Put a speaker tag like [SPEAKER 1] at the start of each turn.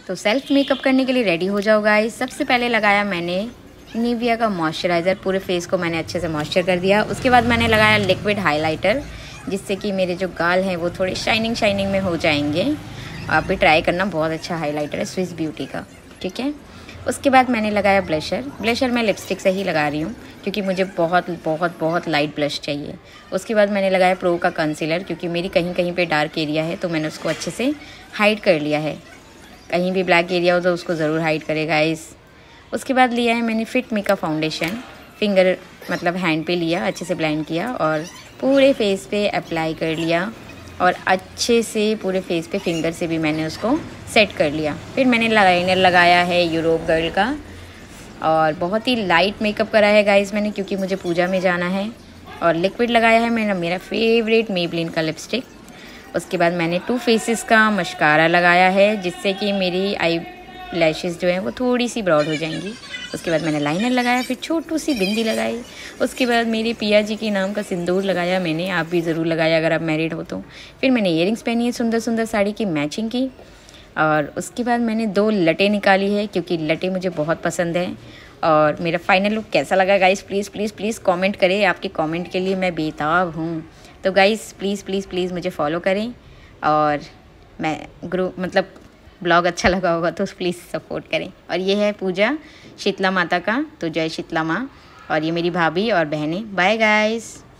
[SPEAKER 1] तो self makeup करने के लिए रेडी हो जाओ गाइस। सबसे पहले लगाया मैंने निविया का मॉइस्चराइज़र, पूरे फेस को मैंने अच्छे से मॉइस्चर कर दिया। उसके बाद मैंने लगाया लिक्विड हाइलाइटर, जिससे कि मेरे जो गाल हैं वो थोड़े शाइनिंग में हो जाएंगे। आप भी ट्राई करना, बहुत अच्छा हाइलाइटर है स्विस ब्यूटी का, ठीक है। उसके बाद मैंने लगाया ब्लशर मैं लिपस्टिक से ही लगा रही हूँ क्योंकि मुझे बहुत लाइट ब्लश चाहिए। उसके बाद मैंने लगाया प्रो का कंसीलर, क्योंकि मेरी कहीं पे डार्क एरिया है तो मैंने उसको अच्छे से हाइड कर लिया है। कहीं भी ब्लैक एरिया हो तो उसको ज़रूर हाइड करेगा गाइस। उसके बाद लिया है मैंने फिट मी का फाउंडेशन, फिंगर मतलब हैंड पे लिया, अच्छे से ब्लेंड किया और पूरे फेस पे अप्लाई कर लिया और अच्छे से पूरे फेस पे फिंगर से भी मैंने उसको सेट कर लिया। फिर मैंने लाइनर लगाया है यूरोप गर्ल का और बहुत ही लाइट मेकअप करा है गाइस मैंने, क्योंकि मुझे पूजा में जाना है। और लिक्विड लगाया है मैंने मेरा फेवरेट मेबलिन का लिपस्टिक। उसके बाद मैंने टू फेसेस का मस्कारा लगाया है, जिससे कि मेरी आई लैशेज़ जो हैं वो थोड़ी सी ब्रॉड हो जाएंगी। उसके बाद मैंने लाइनर लगाया, फिर छोटू सी बिंदी लगाई। उसके बाद मेरे पिया जी के नाम का सिंदूर लगाया मैंने, आप भी ज़रूर लगाया अगर आप मैरिड हो तो। फिर मैंने इयरिंग्स पहनी है, सुंदर साड़ी की मैचिंग की। और उसके बाद मैंने 2 लटें निकाली है, क्योंकि लटें मुझे बहुत पसंद है। और मेरा फाइनल लुक कैसा लगा गाइस, प्लीज़ कमेंट करें, आपके कमेंट के लिए मैं बेताब हूँ। तो गाइस प्लीज़ मुझे फॉलो करें और मैं मतलब ब्लॉग अच्छा लगा होगा तो प्लीज़ सपोर्ट करें। और ये है पूजा शीतला माता का, तो जय शीतला माँ। और ये मेरी भाभी और बहनें। Bye guys.